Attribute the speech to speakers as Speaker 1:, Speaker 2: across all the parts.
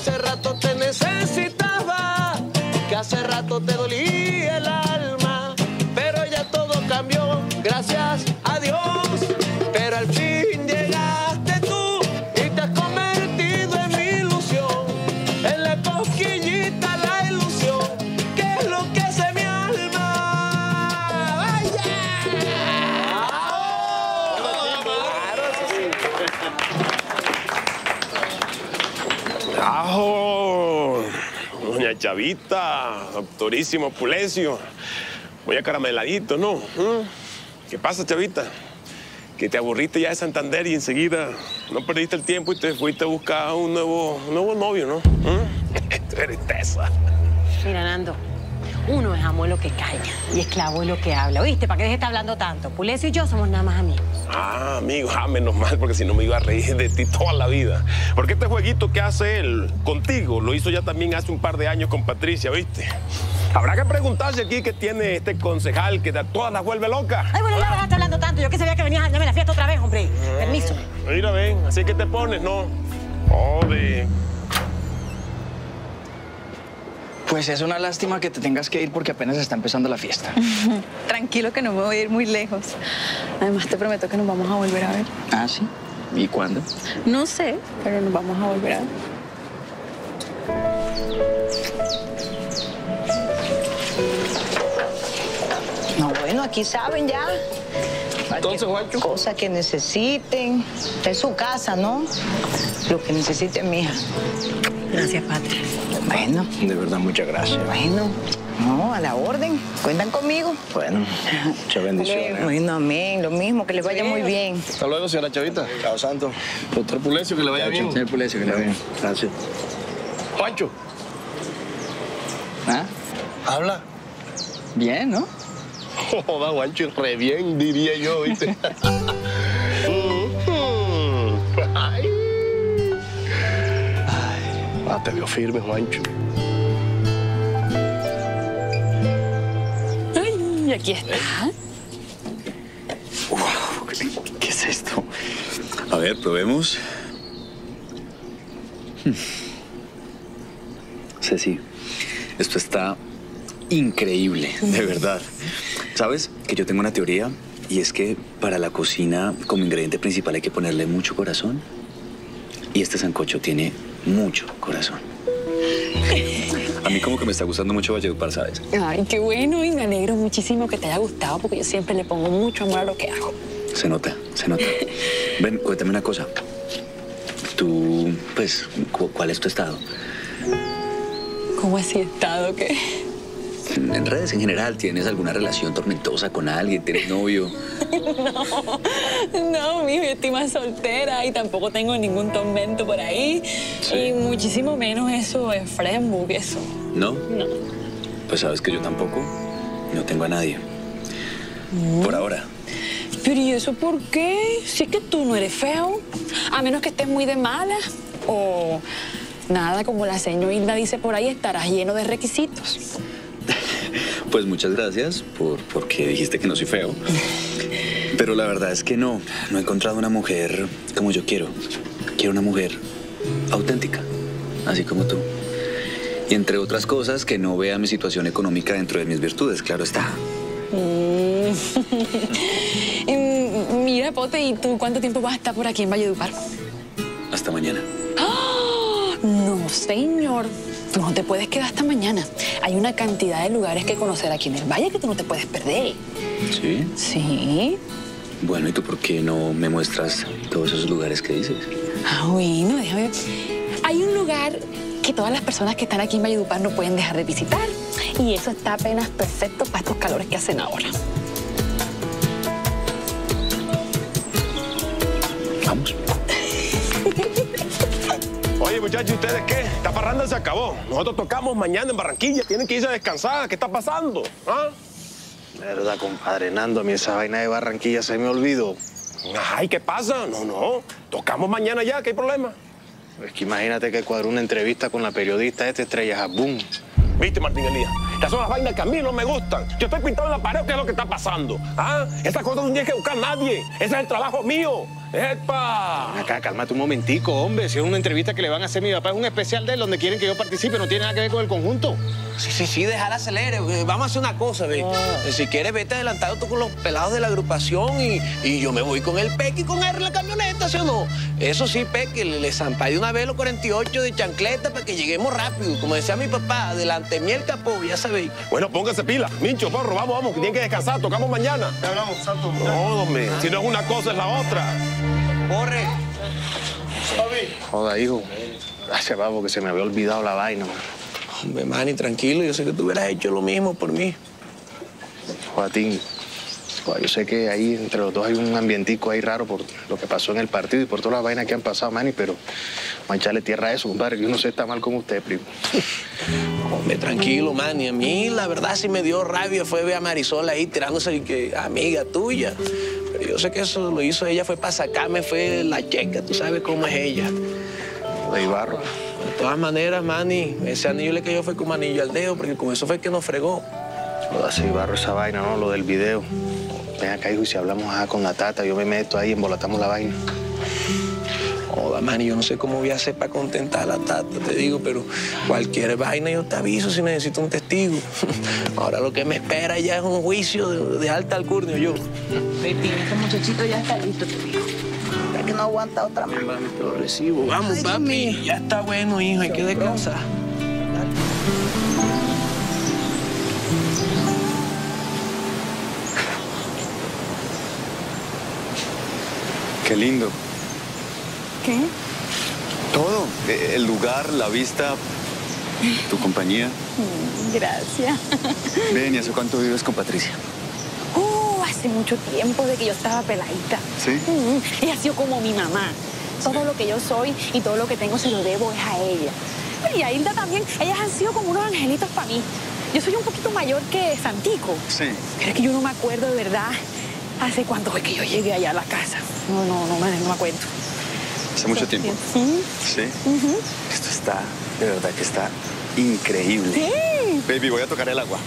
Speaker 1: hace rato te necesitaba, que hace rato te dolía el alma, pero ya todo cambió, gracias a Dios. Pero al fin llegaste tú y te has convertido en mi ilusión, en la cosquillita, la ilusión, que es lo que hace mi alma. ¡Vaya!
Speaker 2: ¡Ajo! Doña Chavita, doctorísimo Pulecio. Voy a carameladito, ¿no? ¿Qué pasa, Chavita? Que te aburriste ya de Santander y enseguida no perdiste el tiempo y te fuiste a buscar un nuevo novio, ¿no? Tú eres tesa.
Speaker 3: Mira, Nando, uno es amo de lo que calla y esclavo de lo que habla. ¿Oíste? ¿Para qué dejes de estar hablando tanto? Pulecio y yo somos nada más amigos.
Speaker 2: Ah, amigo, menos mal, porque si no me iba a reír de ti toda la vida. Porque este jueguito que hace él contigo lo hizo ya también hace un par de años con Patricia, ¿viste? Habrá que preguntarse aquí qué tiene este concejal que a todas las vuelve locas.
Speaker 3: Ay, bueno, ya dejaste hablando tanto. Yo que sabía que venías a dañarme la fiesta otra vez, hombre. Permiso.
Speaker 2: Mira, ven, así que te pones, ¿no? Joder.
Speaker 4: Pues es una lástima que te tengas que ir porque apenas está empezando la fiesta.
Speaker 5: Tranquilo que no me voy a ir muy lejos. Además, te prometo que nos vamos a volver a ver.
Speaker 4: ¿Ah, sí? ¿Y cuándo?
Speaker 5: No sé, pero nos vamos a volver a ver.
Speaker 6: No, bueno, aquí saben ya.
Speaker 4: Entonces, Juancho.
Speaker 6: Cosas que necesiten. Es su casa, ¿no? Lo que necesiten, mija.
Speaker 3: Gracias, Patria.
Speaker 6: Bueno.
Speaker 4: De verdad, muchas gracias.
Speaker 6: Bueno. No, a la orden. Cuentan conmigo.
Speaker 4: Bueno, muchas bendiciones.
Speaker 6: Bueno, amén. Lo mismo, que les vaya muy bien.
Speaker 4: Hasta luego, señora Chavita. Chao, santo.
Speaker 2: Doctor Pulecio, que le vaya bien.
Speaker 4: Señor Pulecio, que le vaya bien. Gracias.
Speaker 2: Juancho.
Speaker 4: ¿Ah?
Speaker 2: Habla.
Speaker 4: Bien, ¿no?
Speaker 2: Joda, Juancho, re bien, diría yo, ¿viste? Ay. Te veo firme, Juancho.
Speaker 5: Ay, aquí está.
Speaker 4: Wow, ¿qué es esto?
Speaker 7: A ver, probemos. Ceci, esto está increíble, de verdad. ¿Sabes? Que yo tengo una teoría y es que para la cocina como ingrediente principal hay que ponerle mucho corazón y este sancocho tiene mucho corazón. A mí como que me está gustando mucho Valledupar, ¿sabes?
Speaker 5: Ay, qué bueno y me alegro muchísimo que te haya gustado porque yo siempre le pongo mucho amor a lo que hago.
Speaker 7: Se nota, se nota. Ven, cuéntame una cosa. Tú, pues, ¿cuál es tu estado?
Speaker 5: ¿Cómo así estado? ¿Qué?
Speaker 7: En redes en general, ¿tienes alguna relación tormentosa con alguien? ¿Tienes novio?
Speaker 5: No, mijo, yo estoy más soltera y tampoco tengo ningún tormento por ahí.
Speaker 7: Sí.
Speaker 5: Y muchísimo menos eso en Facebook, eso.
Speaker 7: ¿No?
Speaker 5: No.
Speaker 7: Pues sabes que yo tampoco. No tengo a nadie. Por ahora.
Speaker 5: Pero ¿y eso por qué? Si es que tú no eres feo. A menos que estés muy de mala. O nada, como la señorita dice por ahí, estarás lleno de requisitos.
Speaker 7: Pues muchas gracias porque dijiste que no soy feo. Pero la verdad es que no he encontrado una mujer como yo quiero. Quiero una mujer auténtica, así como tú. Y entre otras cosas, que no vea mi situación económica dentro de mis virtudes, claro está.
Speaker 5: Mira, Pote, ¿y tú cuánto tiempo vas a estar por aquí en Valledupar?
Speaker 7: Hasta mañana.
Speaker 5: ¡Oh! No, señor. Tú no te puedes quedar hasta mañana. Hay una cantidad de lugares que conocer aquí en el valle que tú no te puedes perder.
Speaker 7: ¿Sí?
Speaker 5: Sí.
Speaker 7: Bueno, ¿y tú por qué no me muestras todos esos lugares que dices?
Speaker 5: Ah, bueno, déjame ver. Hay un lugar que todas las personas que están aquí en Valledupar no pueden dejar de visitar. Y eso está apenas perfecto para estos calores que hacen ahora.
Speaker 7: Vamos.
Speaker 2: Oye, muchachos, ¿ustedes qué? Esta parranda se acabó. Nosotros tocamos mañana en Barranquilla. Tienen que irse a descansar. ¿Qué está pasando? ¿Ah?
Speaker 8: Verdad, compadre Nando, a mí esa vaina de Barranquilla se me olvidó.
Speaker 2: Ay, ¿qué pasa? No. Tocamos mañana ya, ¿qué hay problema?
Speaker 8: Es que imagínate que cuadró una entrevista con la periodista Estrella Jabún.
Speaker 2: ¿Viste, Martín Elías? Estas son las vainas que a mí no me gustan. Yo estoy pintado en la pared, ¿qué es lo que está pasando? ¿Ah? Estas cosas no tienes que buscar a nadie. Ese es el trabajo mío. ¡Epa!
Speaker 8: Acá, cálmate un momentico, hombre. Si es una entrevista que le van a hacer a mi papá, es un especial de él donde quieren que yo participe, no tiene nada que ver con el conjunto.
Speaker 1: Sí, déjala acelere. Vamos a hacer una cosa, ve. Si quieres, vete adelantado tú con los pelados de la agrupación y yo me voy con el Peque y con él en la camioneta, ¿sí o no? Eso sí, Peque, le zampé de una vez los 48 de chancleta para que lleguemos rápido. Como decía mi papá, adelante mí el capó, ya sabéis.
Speaker 2: Bueno, póngase pila. Mincho, porro, vamos, que tienen que descansar. Tocamos mañana.
Speaker 8: Ya hablamos, Santo.
Speaker 2: No, hombre. Si no es una cosa, es la otra.
Speaker 1: Corre.
Speaker 8: Joda, hijo. Gracias, papo, que se me había olvidado la vaina.
Speaker 1: Hombre, Manny, tranquilo. Yo sé que tú hubieras hecho lo mismo por mí.
Speaker 8: Joatín, yo sé que ahí entre los dos hay un ambientico ahí raro por lo que pasó en el partido y por todas las vainas que han pasado, Manny, pero mancharle tierra a eso, compadre, que uno se está mal con usted, primo.
Speaker 1: Hombre, tranquilo, Manny. A mí, la verdad, sí me dio rabia fue ver a Marisol ahí tirándose que amiga tuya. Pero yo sé que eso lo hizo ella, fue para sacarme, fue la checa, tú sabes cómo es ella.
Speaker 8: De Ibarro.
Speaker 1: De todas maneras, Manny, ese anillo le cayó fue como anillo al dedo, porque con eso fue que nos fregó.
Speaker 8: Joda, se Ibarro esa vaina, ¿no? Lo del video. Ven acá, hijo, y si hablamos con la tata, yo me meto ahí y embolatamos la vaina.
Speaker 1: Joda, Manny, yo no sé cómo voy a hacer para contentar a la tata, te digo, pero cualquier vaina yo te aviso si necesito un testigo. Ahora lo que me espera ya es un juicio de alta alcurnia, yo.
Speaker 5: Pepín, este muchachito ya está listo, te digo.
Speaker 6: Es que no aguanta otra más.
Speaker 1: Mami, te lo recibo. Vamos, papi. Ya está bueno, hijo, hay que descansar.
Speaker 7: Qué lindo.
Speaker 5: ¿Qué?
Speaker 7: Todo. El lugar, la vista, tu compañía.
Speaker 5: Gracias.
Speaker 7: Ven, ¿y hace cuánto vives con Patricia?
Speaker 5: Hace mucho tiempo de que yo estaba peladita.
Speaker 7: ¿Sí?
Speaker 5: Ella ha sido como mi mamá. Todo lo que yo soy y todo lo que tengo se lo debo es a ella. Y a Hilda también. Ellas han sido como unos angelitos para mí. Yo soy un poquito mayor que Santico.
Speaker 7: Sí.
Speaker 5: Pero es que yo no me acuerdo de verdad hace cuánto fue que yo llegué allá a la casa. No me acuerdo.
Speaker 7: Hace mucho tiempo. Sí. Esto está, de verdad que está increíble.
Speaker 5: Sí.
Speaker 7: Baby, voy a tocar el agua.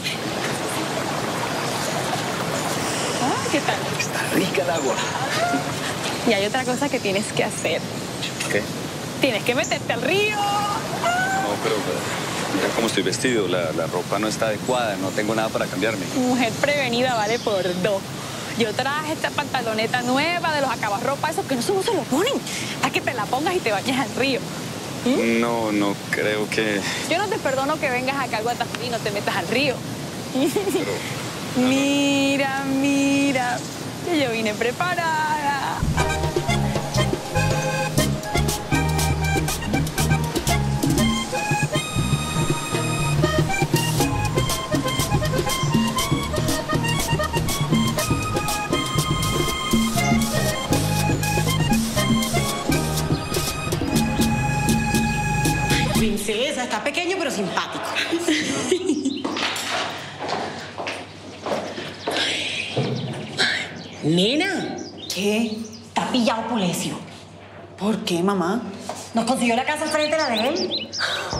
Speaker 5: ¿Qué tal?
Speaker 7: Está rica el agua.
Speaker 5: Y hay otra cosa que tienes que hacer.
Speaker 7: ¿Qué?
Speaker 5: Tienes que meterte al río.
Speaker 7: No, pero mira cómo estoy vestido. La ropa no está adecuada. No tengo nada para cambiarme.
Speaker 5: Mujer prevenida vale por dos. Yo traje esta pantaloneta nueva de los acabarropa, esos que no se lo ponen. Para que te la pongas y te bañes al río.
Speaker 7: No creo que...
Speaker 5: Yo no te perdono que vengas acá al Guatapí y no te metas al río. Mira, que yo vine preparada.
Speaker 3: Princesa, está pequeño pero simpático. Nena.
Speaker 6: ¿Qué?
Speaker 3: Está pillado Pulecio.
Speaker 6: ¿Por qué, mamá?
Speaker 3: Nos consiguió la casa al frente de la de él.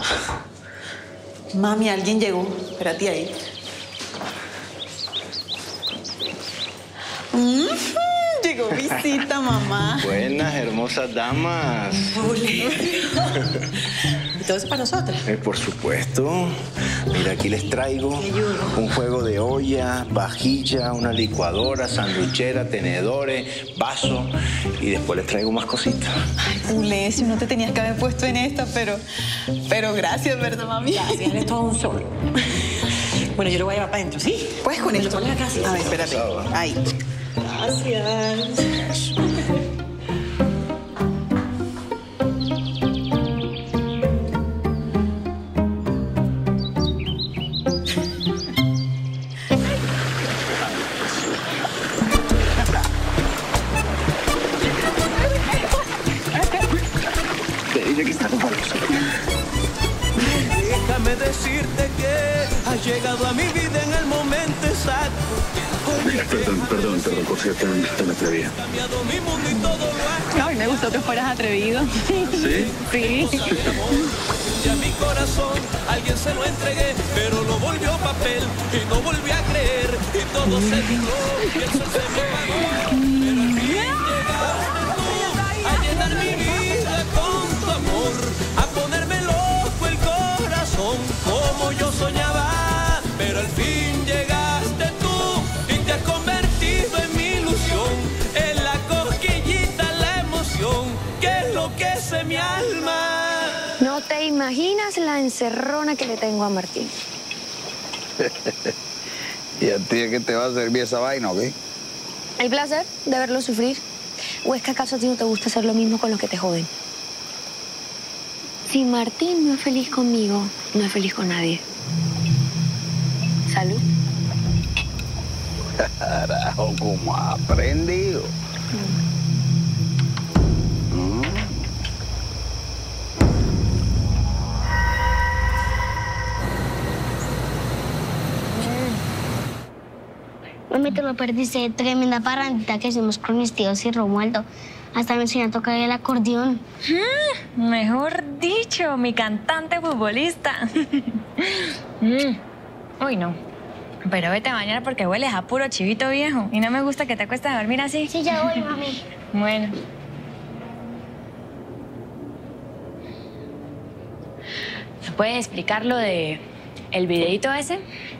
Speaker 6: Mami, alguien llegó. Espérate ahí. Llegó visita, mamá.
Speaker 8: Buenas, hermosas damas.
Speaker 6: ¿Y todo eso para nosotros?
Speaker 8: Por supuesto. Mira, aquí les traigo un juego de olla, vajilla, una licuadora, sanduichera, tenedores, vaso y después les traigo más cositas.
Speaker 6: Ay, Pulecio, no te tenías que haber puesto en esta, pero gracias, ¿verdad, mami?
Speaker 3: Gracias, él es todo un sol. Bueno, yo lo voy a llevar para adentro, ¿sí?
Speaker 6: Pues con
Speaker 3: Me
Speaker 6: esto.
Speaker 3: lo pones acá, sí.
Speaker 6: A ver, espérate. Ahí.
Speaker 3: Gracias.
Speaker 8: Te dije que está con nosotros.
Speaker 1: Déjame decirte que has llegado a mi vida en el momento exacto.
Speaker 7: Perdón, por cierto, tan atrevida.
Speaker 1: Cambiado mi mundo y todo lo ha
Speaker 5: Ay, me gustó que fueras atrevido.
Speaker 7: ¿Sí?
Speaker 5: Sí.
Speaker 1: ya mi corazón, alguien se lo entregué, pero lo volvió papel y no volví a creer y todo se tiró y el sol se me apagó. Pero al fin llegaste tú. llenar mi vida con tu amor, a ponerme loco el corazón como yo soñaba. Pero al fin llegaste tú y te has convertido en mi ilusión, en la cosquillita, la emoción que enloquece mi alma.
Speaker 9: No te imaginas la encerrona que le tengo a Martín.
Speaker 10: ¿Y a ti es que te va a servir esa vaina o qué?
Speaker 9: El placer de verlo sufrir. ¿O es que acaso a ti no te gusta hacer lo mismo con los que te joden? Si Martín no es feliz conmigo, no es feliz con nadie. Salud.
Speaker 10: Carajo, como ha aprendido.
Speaker 11: Mami, te lo perdiste. Tremenda parrandita que hicimos con mis tíos y Romualdo. Hasta me enseñó a tocar el acordeón.
Speaker 12: Mejor dicho, mi cantante futbolista. Uy, no. Pero vete a bañar porque hueles a puro chivito viejo. Y no me gusta que te acuestes a dormir así.
Speaker 11: Sí, ya voy, mami.
Speaker 12: Bueno. ¿Me puedes explicar lo de el videíto ese?